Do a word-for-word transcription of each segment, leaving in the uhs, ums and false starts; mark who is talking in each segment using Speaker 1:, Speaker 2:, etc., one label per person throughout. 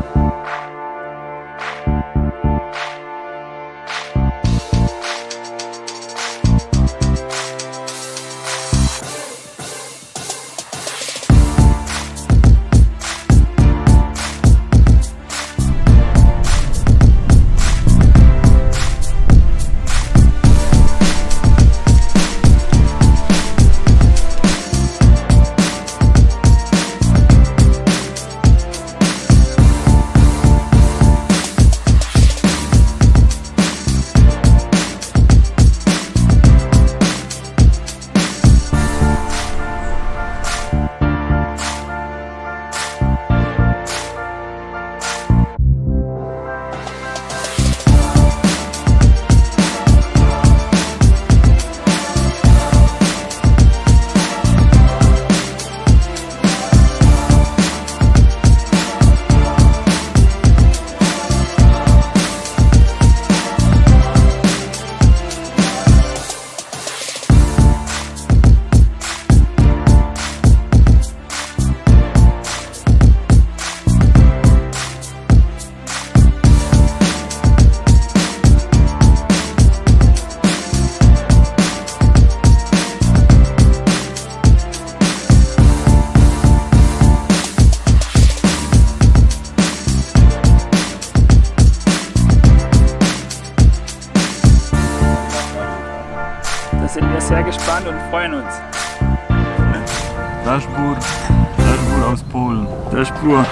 Speaker 1: sind wir sehr gespannt und freuen uns.
Speaker 2: Dashboard, Dashboard aus Polen.
Speaker 1: Dashboard.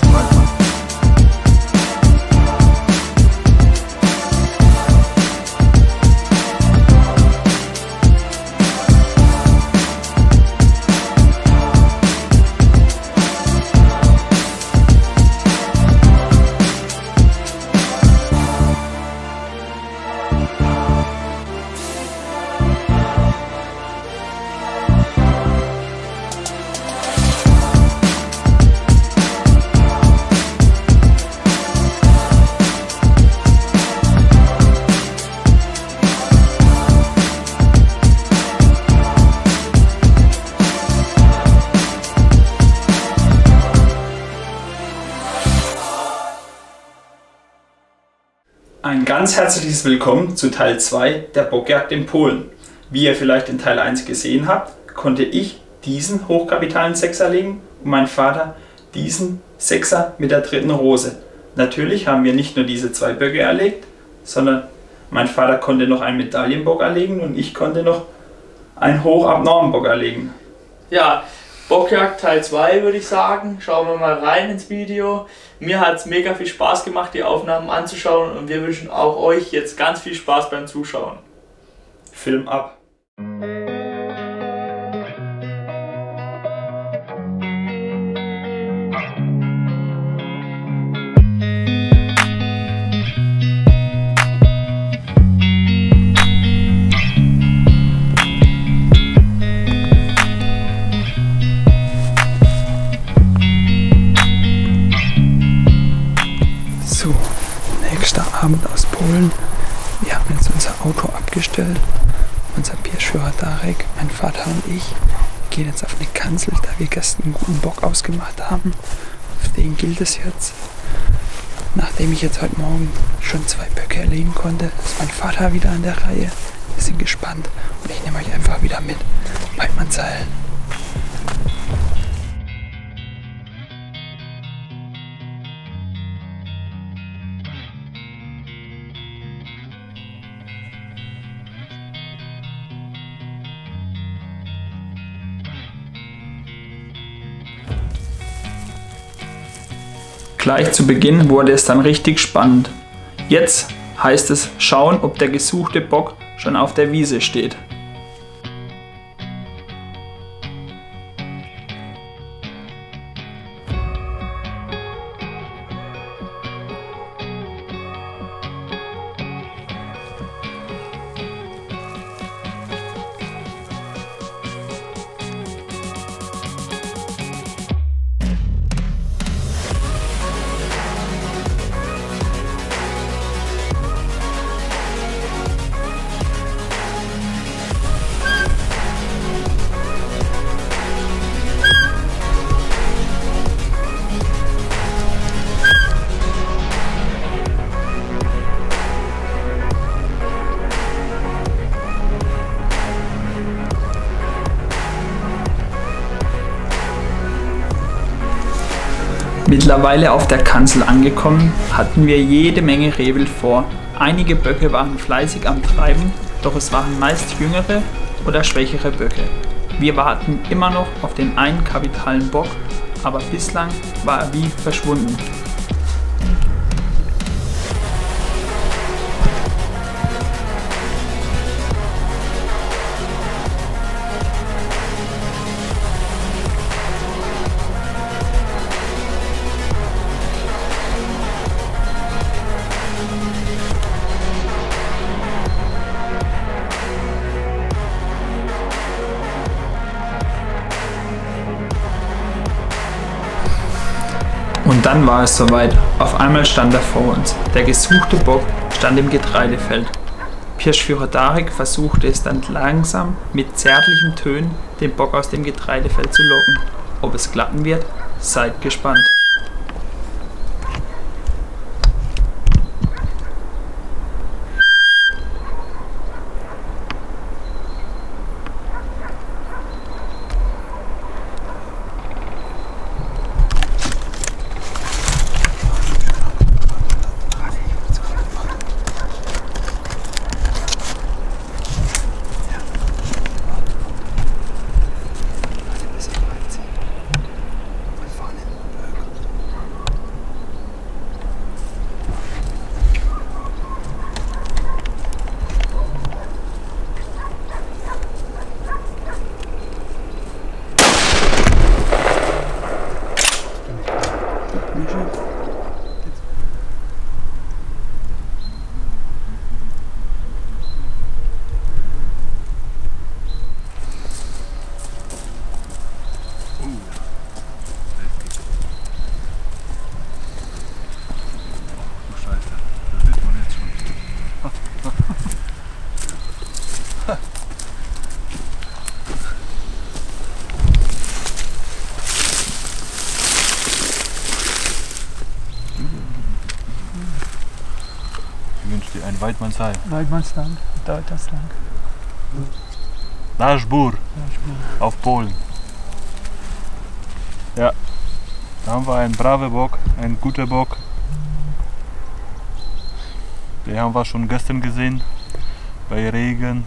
Speaker 3: Ein ganz herzliches Willkommen zu Teil zwei der Bockjagd in Polen. Wie ihr vielleicht in Teil eins gesehen habt, konnte ich diesen hochkapitalen Sechser legen und mein Vater diesen Sechser mit der dritten Rose. Natürlich haben wir nicht nur diese zwei Böcke erlegt, sondern mein Vater konnte noch einen Medaillenbock erlegen und ich konnte noch einen hochabnormen Bock erlegen.
Speaker 4: Ja, Bockjagd Teil zwei würde ich sagen. Schauen wir mal rein ins Video. Mir hat es mega viel Spaß gemacht, die Aufnahmen anzuschauen, und wir wünschen auch euch jetzt ganz viel Spaß beim Zuschauen.
Speaker 3: Film ab!
Speaker 1: So, nächster Abend aus Polen. Wir haben jetzt unser Auto abgestellt. Unser Bierführer Darek, mein Vater und ich gehen jetzt auf eine Kanzel, da wir gestern einen guten Bock ausgemacht haben. Auf den gilt es jetzt. Nachdem ich jetzt heute Morgen schon zwei Böcke erlegen konnte, ist mein Vater wieder an der Reihe. Wir sind gespannt und ich nehme euch einfach wieder mit. Bleibt man Seil.
Speaker 3: Gleich zu Beginn wurde es dann richtig spannend. Jetzt heißt es schauen, ob der gesuchte Bock schon auf der Wiese steht. Mittlerweile auf der Kanzel angekommen, hatten wir jede Menge Rehwild vor. Einige Böcke waren fleißig am Treiben, doch es waren meist jüngere oder schwächere Böcke. Wir warten immer noch auf den einen kapitalen Bock, aber bislang war er wie verschwunden. Und dann war es soweit. Auf einmal stand er vor uns. Der gesuchte Bock stand im Getreidefeld. Pirschführer Darek versuchte es dann langsam mit zärtlichen Tönen, den Bock aus dem Getreidefeld zu locken. Ob es klappen wird? Seid gespannt.
Speaker 2: Ich wünsche dir ein Weidmannsheil.
Speaker 1: Weidmannsland, Deutersland.
Speaker 2: Naschbur auf Polen. Ja, da haben wir einen braven Bock, einen guten Bock. Den haben wir schon gestern gesehen, bei Regen.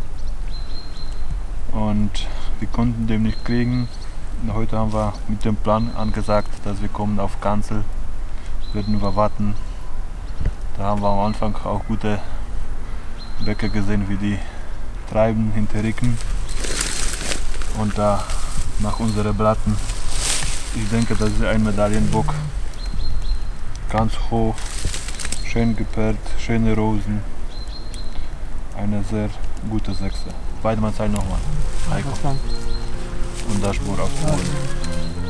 Speaker 2: Und wir konnten den nicht kriegen. Und heute haben wir mit dem Plan angesagt, dass wir kommen auf Kanzel. Würden wir warten. Da haben wir am Anfang auch gute Böcke gesehen, wie die treiben hinter Ricken. Und da nach unseren Blatten, ich denke, das ist ein Medaillenbock. Ganz hoch, schön geperlt, schöne Rosen. Eine sehr gute Sechse. Weidmannsheil nochmal. Heiko. Und da Spur auf Polen.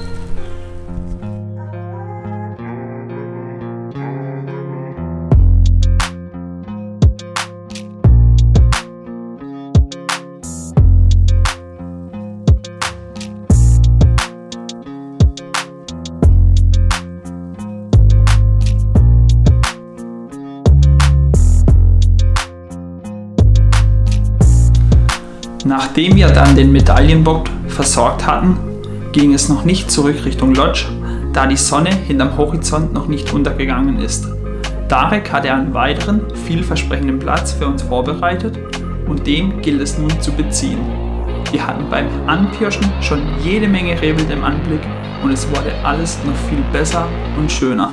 Speaker 3: Nachdem wir dann den Medaillenbock versorgt hatten, ging es noch nicht zurück Richtung Lodge, da die Sonne hinterm Horizont noch nicht untergegangen ist. Darek hatte einen weiteren, vielversprechenden Platz für uns vorbereitet und den gilt es nun zu beziehen. Wir hatten beim Anpirschen schon jede Menge Rehwild im Anblick und es wurde alles noch viel besser und schöner.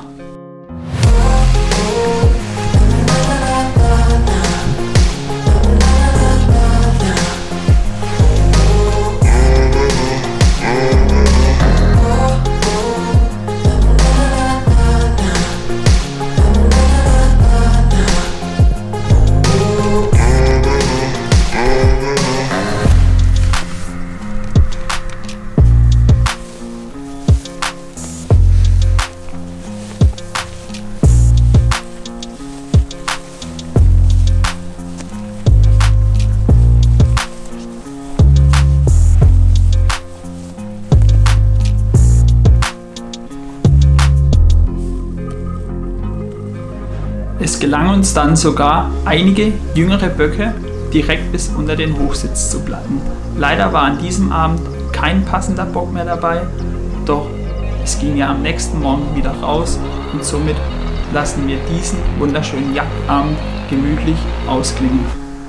Speaker 3: Es gelang uns dann sogar, einige jüngere Böcke direkt bis unter den Hochsitz zu platten. Leider war an diesem Abend kein passender Bock mehr dabei, doch Es ging ja am nächsten Morgen wieder raus und somit lassen wir diesen wunderschönen Jagdabend gemütlich ausklingen.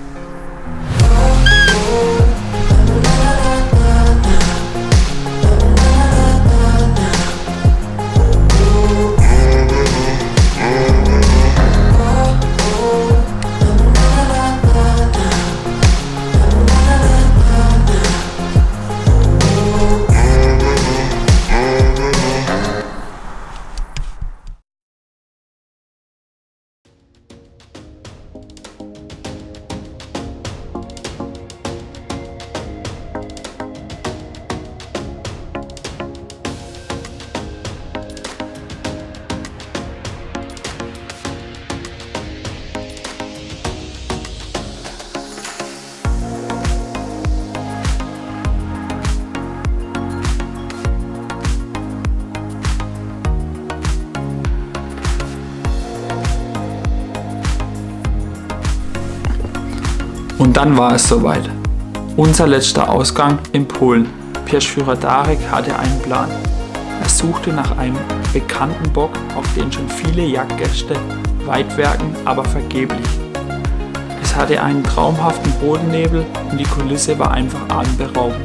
Speaker 3: Und dann war es soweit. Unser letzter Ausgang in Polen. Pirschführer Darek hatte einen Plan. Er suchte nach einem bekannten Bock, auf den schon viele Jagdgäste weitwerken, aber vergeblich. Es hatte einen traumhaften Bodennebel und die Kulisse war einfach atemberaubend.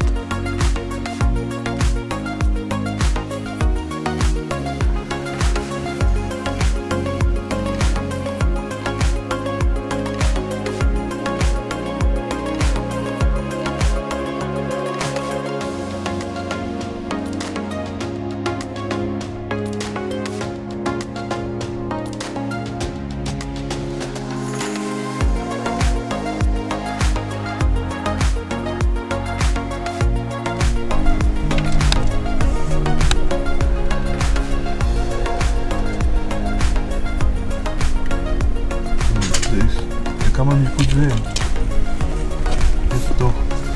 Speaker 2: Kann man nicht gut sehen. Jetzt doch.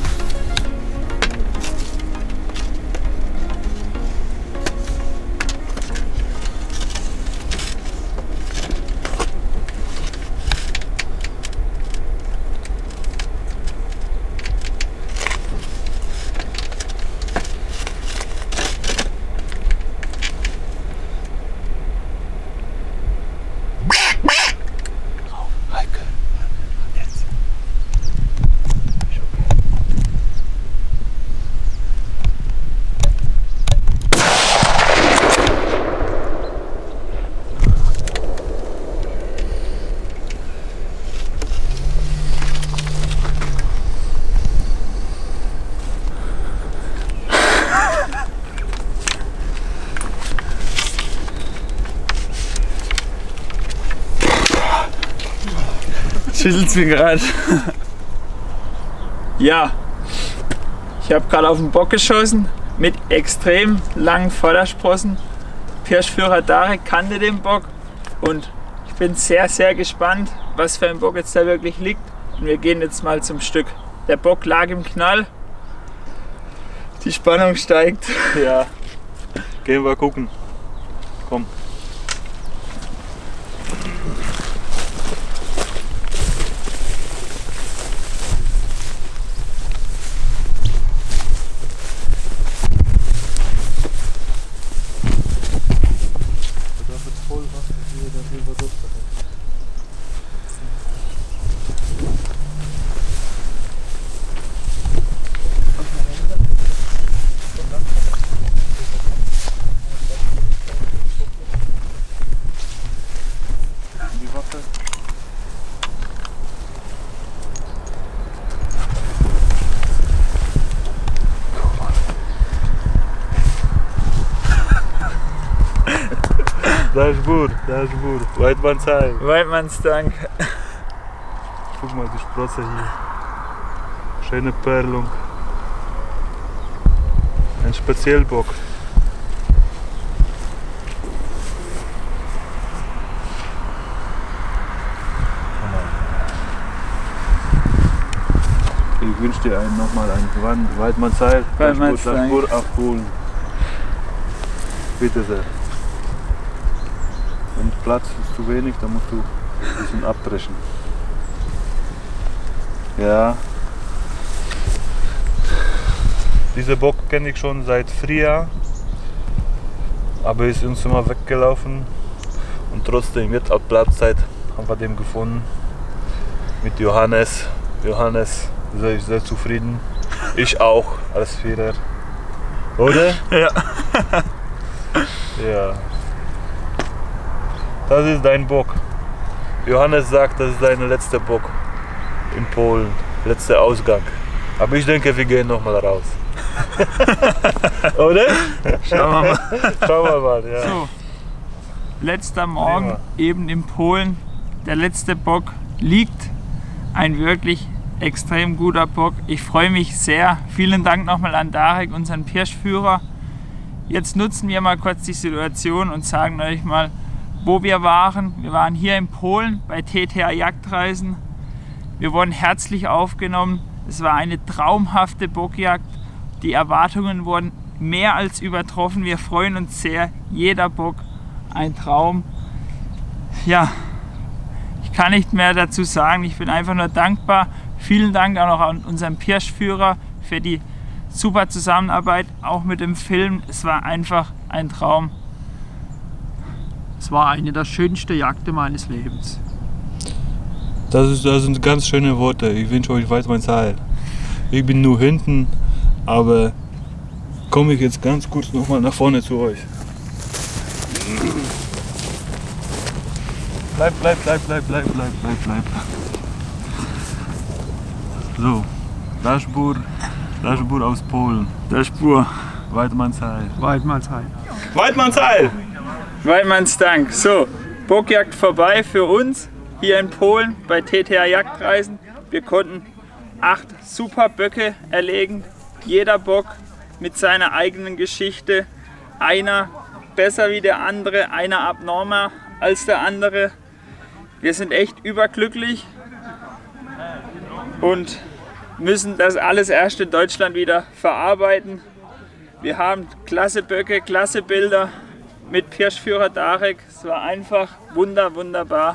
Speaker 3: Schüttelt's mir gerade. Ja, ich habe gerade auf den Bock geschossen mit extrem langen Vordersprossen. Pirschführer Darek kannte den Bock und ich bin sehr, sehr gespannt, was für ein Bock jetzt da wirklich liegt. Und wir gehen jetzt mal zum Stück. Der Bock lag im Knall. Die Spannung steigt.
Speaker 2: Ja, gehen wir gucken. Komm. Das ist gut, das ist gut. Weidmanns Heim.
Speaker 3: Weidmanns Dank.
Speaker 2: Guck mal die Sprosse hier. Schöne Perlung. Ein Spezialbock. Ich wünsche dir einen, nochmal einen Weidmanns Heim.
Speaker 3: Weidmanns Dank.
Speaker 2: Abholen. Bitte sehr. Wenn Platz ist zu wenig, dann musst du ein bisschen abbrechen. Ja. Diese Bock kenne ich schon seit Frühjahr. aber ist uns immer weggelaufen und trotzdem jetzt ab Platzzeit haben wir den gefunden mit Johannes. Johannes ist sehr, sehr zufrieden, ich auch als Vierer, oder?
Speaker 3: Ja.
Speaker 2: Ja. Das ist dein Bock. Johannes sagt, das ist dein letzter Bock in Polen, letzter Ausgang. Aber ich denke, wir gehen noch mal raus. Oder?
Speaker 3: Schauen wir mal.
Speaker 2: Schauen wir mal, ja.
Speaker 3: So, letzter Morgen
Speaker 2: Prima.
Speaker 3: eben in Polen. Der letzte Bock liegt. Ein wirklich extrem guter Bock. Ich freue mich sehr. Vielen Dank nochmal an Darek, unseren Pirschführer. Jetzt nutzen wir mal kurz die Situation und sagen euch mal, wo wir waren. Wir waren hier in Polen bei T T A Jagdreisen. Wir wurden herzlich aufgenommen. Es war eine traumhafte Bockjagd. Die Erwartungen wurden mehr als übertroffen. Wir freuen uns sehr. Jeder Bock ein Traum. Ja, ich kann nicht mehr dazu sagen. Ich bin einfach nur dankbar. Vielen Dank auch noch an unseren Pirschführer für die super Zusammenarbeit, auch mit dem Film. Es war einfach ein Traum.
Speaker 1: Es war eine der schönsten Jagden meines Lebens.
Speaker 2: Das, ist, das sind ganz schöne Worte. Ich wünsche euch Weidmanns Heil. Ich bin nur hinten, aber komme ich jetzt ganz kurz noch mal nach vorne zu euch. Bleib, bleib, bleib, bleib, bleib, bleib, bleib, bleib. So, das Spur, das Spur aus Polen.
Speaker 3: Der Spur.
Speaker 2: Weidmanns Heil.
Speaker 1: Weidmanns Heil.
Speaker 2: Weidmanns Heil!
Speaker 3: Weidmanns Dank. So, Bockjagd vorbei für uns hier in Polen bei T T A Jagdreisen. Wir konnten acht super Böcke erlegen. Jeder Bock mit seiner eigenen Geschichte. Einer besser wie der andere, einer abnormer als der andere. Wir sind echt überglücklich und müssen das alles erst in Deutschland wieder verarbeiten. Wir haben klasse Böcke, klasse Bilder mit Pirschführer Darek. Es war einfach wunder, wunderbar.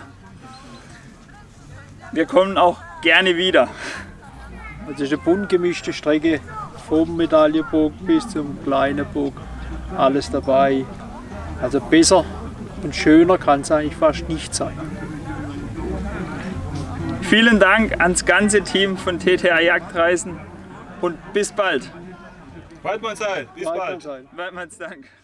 Speaker 3: Wir kommen auch gerne wieder.
Speaker 1: Es ist eine bunt gemischte Strecke, vom Medaillenbock bis zum kleinen Bock, alles dabei. Also besser und schöner kann es eigentlich fast nicht sein.
Speaker 3: Vielen Dank ans ganze Team von T T A Jagdreisen und bis bald.
Speaker 2: Weidmanns Heil, bis bald.
Speaker 3: Weidmanns Dank.